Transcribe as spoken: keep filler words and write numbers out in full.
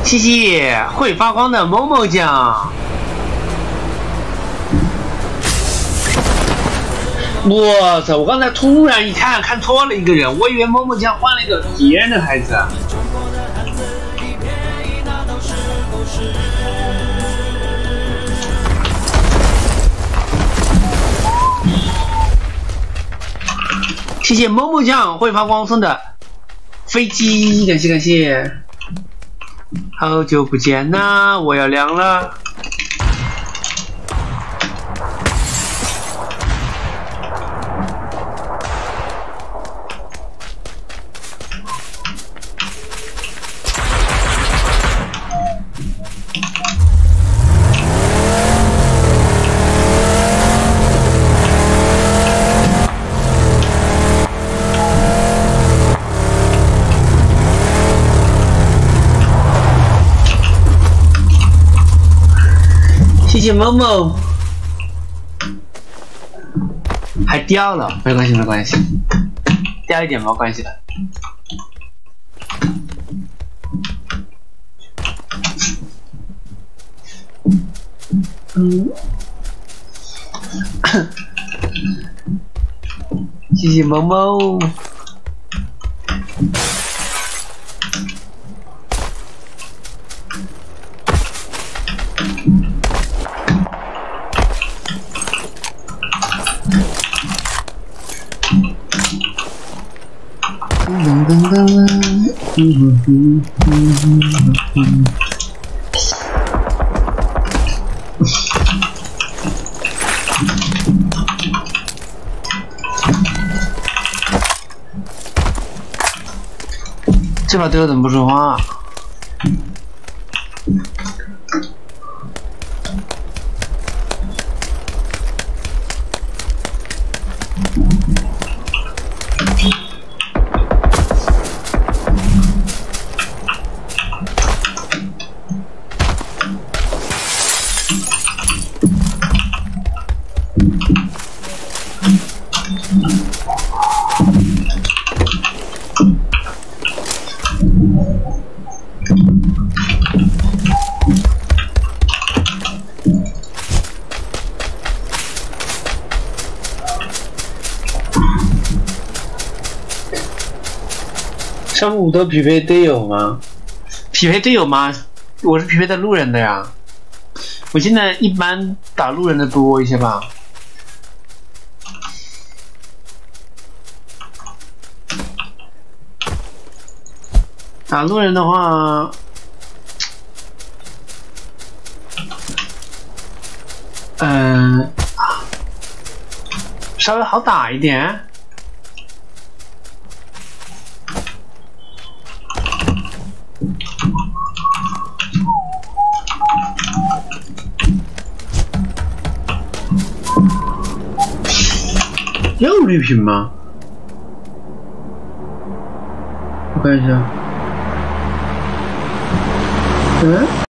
谢谢会发光的某某酱。我操！我刚才突然一看，看错了一个人，我以为某某酱换了一个别人的孩子。谢谢某某酱会发光送的飞机，感谢感谢。好久不见呐，我要凉了。谢谢某某，还掉了，没关系没关系，掉一点没关系的。嗯，谢谢某某。噔噔噔噔，嗯嗯嗯嗯。这把队友怎么不说话？上午都匹配队友吗？匹配队友吗？我是匹配的路人的呀。我现在一般打路人的多一些吧。打路人的话，嗯、呃，稍微好打一点。有绿屏吗？我看一下。嗯。